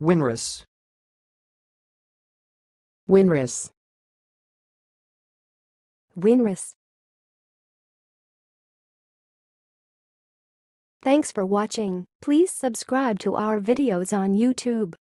winrace, winrace, winrace. Thanks for watching. Please subscribe to our videos on YouTube.